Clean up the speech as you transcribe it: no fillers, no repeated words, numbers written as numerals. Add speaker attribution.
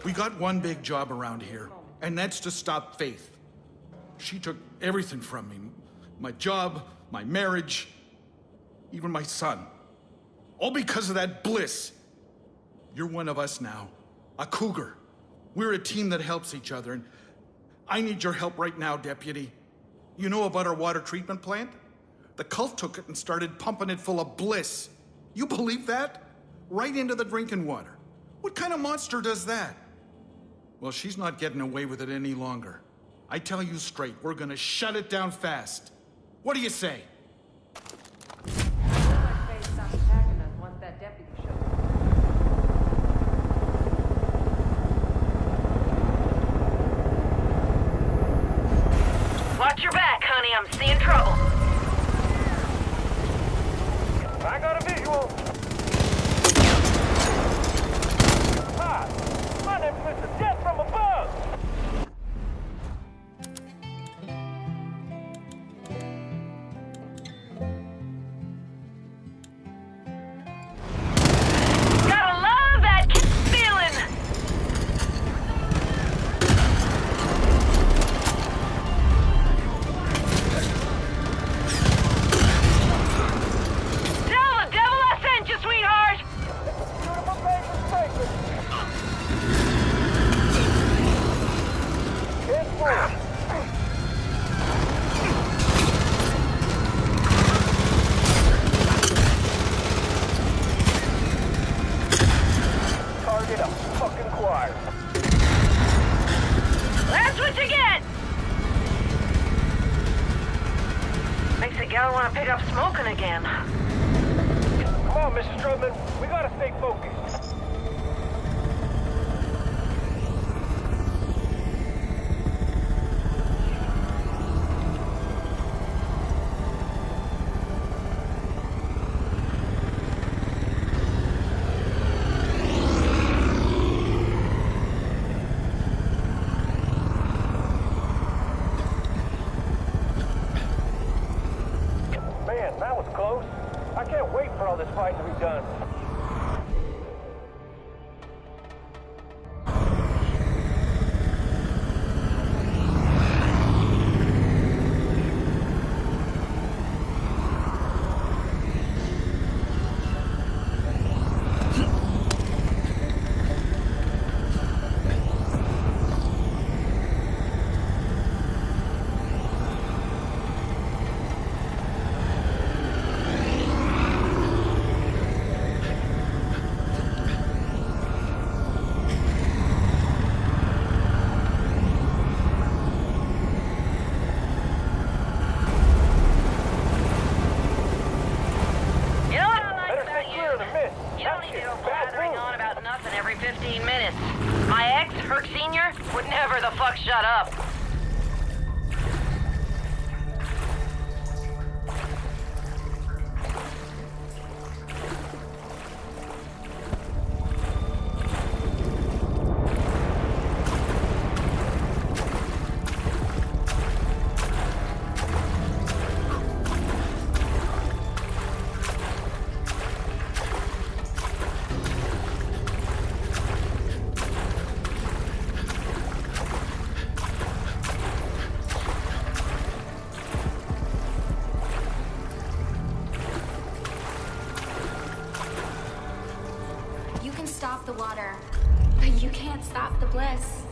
Speaker 1: We got one big job around here, and that's to stop Faith. She took everything from me. My job, my marriage, even my son. All because of that Bliss. You're one of us now. A cougar. We're a team that helps each other, and I need your help right now, Deputy. You know about our water treatment plant? The cult took it and started pumping it full of Bliss. You believe that? Right into the drinking water. What kind of monster does that? Well, she's not getting away with it any longer. I tell you straight, we're gonna shut it down fast. What do you say?
Speaker 2: Watch your back, honey. I'm seeing trouble.
Speaker 3: I got a visual. Hi, my name's Mr. Death from above.
Speaker 2: Gotta love that feeling. Tell the devil I sent you, sweetheart.
Speaker 3: Beautiful baby sacred. Head forward. Target a fucking choir.
Speaker 2: That's what you get. Makes a gal want to pick up smoking again.
Speaker 3: Come on, Mr. Strowman. We gotta stay focused. Man, that was close. I can't wait for all this fighting to be done.
Speaker 2: You know what I like
Speaker 3: Better
Speaker 2: about
Speaker 3: stay clear of the mist.
Speaker 2: You
Speaker 3: That
Speaker 2: don't need to
Speaker 3: shit's
Speaker 2: go
Speaker 3: bad
Speaker 2: blathering
Speaker 3: news.
Speaker 2: on about nothing every 15 minutes. My ex, Herc Sr., would never the fuck shut up.
Speaker 4: You can stop the water, but you can't stop the bliss.